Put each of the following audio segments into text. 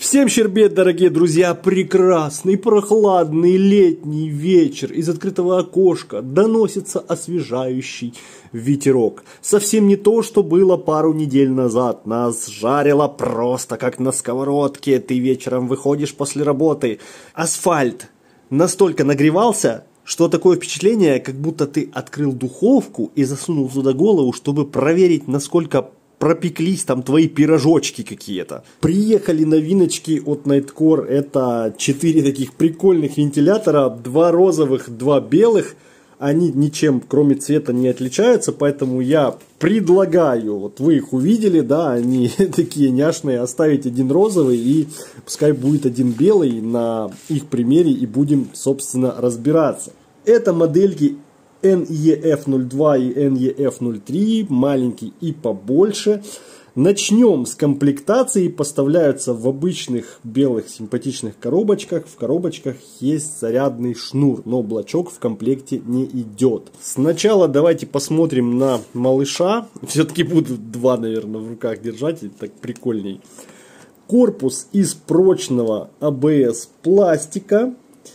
Всем щербет, дорогие друзья! Прекрасный, прохладный летний вечер. Из открытого окошка доносится освежающий ветерок. Совсем не то, что было пару недель назад. Нас жарило просто как на сковородке. Ты вечером выходишь после работы. Асфальт настолько нагревался, что такое впечатление, как будто ты открыл духовку и засунул туда голову, чтобы проверить, насколько пропеклись там твои пирожочки какие-то. Приехали новиночки от Nitecore. Это 4 таких прикольных вентилятора. 2 розовых, 2 белых. Они ничем кроме цвета не отличаются, поэтому я предлагаю, вот вы их увидели, да, они такие няшные, оставить один розовый и пускай будет один белый на их примере и будем, собственно, разбираться. Это модельки NEF02 и NEF03, маленький и побольше. Начнем с комплектации. Поставляются в обычных белых симпатичных коробочках. В коробочках есть зарядный шнур, но блочок в комплекте не идет. Сначала давайте посмотрим на малыша. Все-таки буду 2, наверное, в руках держать, и так прикольней. Корпус из прочного АБС пластика.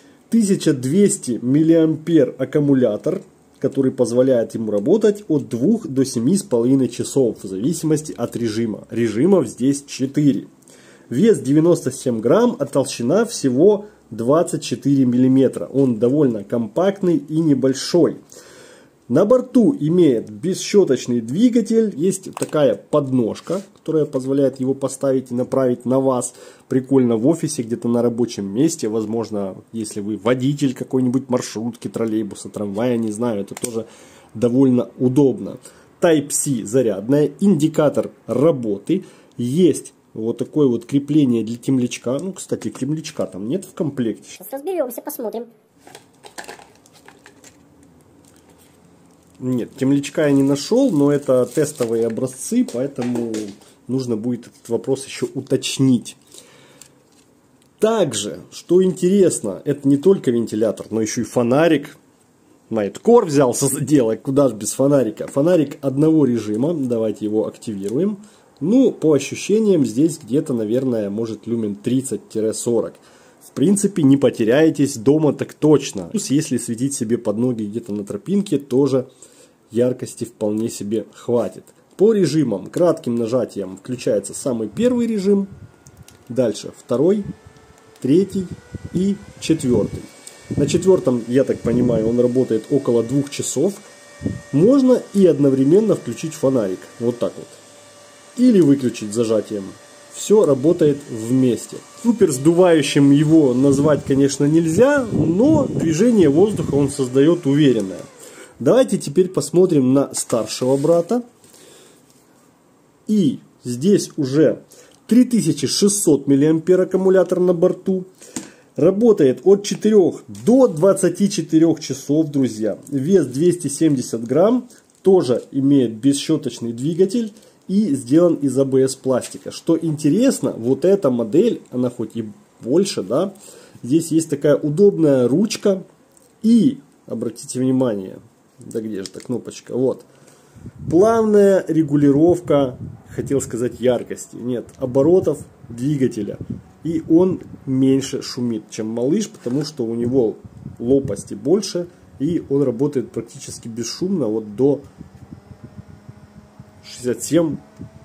1200 мА аккумулятор, который позволяет ему работать от 2 до 7,5 часов в зависимости от режима. Режимов здесь 4. Вес 97 грамм, а толщина всего 24 мм. Он довольно компактный и небольшой. На борту имеет бесщеточный двигатель, есть такая подножка, которая позволяет его поставить и направить на вас. Прикольно в офисе, где-то на рабочем месте, возможно, если вы водитель какой-нибудь маршрутки, троллейбуса, трамвая, не знаю, это тоже довольно удобно. Type-C зарядная, индикатор работы, есть вот такое вот крепление для темлячка. Ну, кстати, темлячка там нет в комплекте. Сейчас разберемся, посмотрим. Нет, темлячка я не нашел, но это тестовые образцы, поэтому нужно будет этот вопрос еще уточнить. Также, что интересно, это не только вентилятор, но еще и фонарик. Nitecore взялся за дело, куда же без фонарика. Фонарик одного режима, давайте его активируем. Ну, по ощущениям, здесь где-то, наверное, может люмен 30-40. В принципе, не потеряетесь дома так точно. Плюс, если светить себе под ноги где-то на тропинке, тоже яркости вполне себе хватит. По режимам, кратким нажатием включается самый первый режим. Дальше второй, третий и четвертый. На четвертом, я так понимаю, он работает около 2 часов. Можно и одновременно включить фонарик. Вот так вот. Или выключить зажатием. Все работает вместе. Супер сдувающим его назвать, конечно, нельзя, но движение воздуха он создает уверенное. Давайте теперь посмотрим на старшего брата. И здесь уже 3600 мА аккумулятор на борту. Работает от 4 до 24 часов, друзья. Вес 270 грамм. Тоже имеет бесщеточный двигатель. И сделан из АБС пластика. Что интересно, вот эта модель, она хоть и больше, да, здесь есть такая удобная ручка. И, обратите внимание, да где же эта кнопочка, вот. Плавная регулировка, хотел сказать яркости, нет, оборотов двигателя. И он меньше шумит, чем малыш, потому что у него лопасти больше. И он работает практически бесшумно, вот до 67,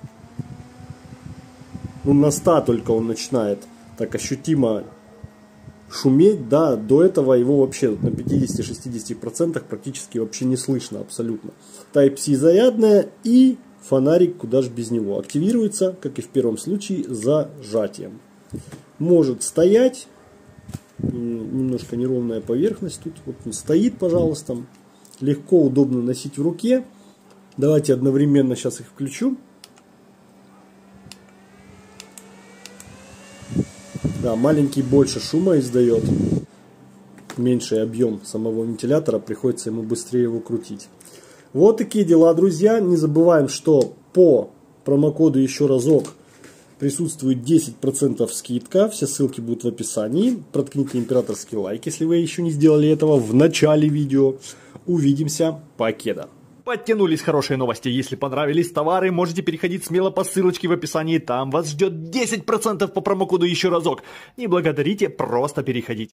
ну на 100 только он начинает так ощутимо шуметь, да, до этого его вообще на 50-60% практически вообще не слышно абсолютно. Type-C зарядная и фонарик, куда же без него, активируется, как и в первом случае, зажатием. Может стоять, немножко неровная поверхность тут, вот он стоит, пожалуйста, легко, удобно носить в руке. Давайте одновременно сейчас их включу. Да, маленький больше шума издает. Меньший объем самого вентилятора, приходится ему быстрее его крутить. Вот такие дела, друзья. Не забываем, что по промокоду еще разок присутствует 10% скидка. Все ссылки будут в описании. Проткните императорский лайк, если вы еще не сделали этого в начале видео. Увидимся. Покеда. Подтянулись хорошие новости. Если понравились товары, можете переходить смело по ссылочке в описании. Там вас ждет 10% по промокоду еще разок. Не благодарите, просто переходите.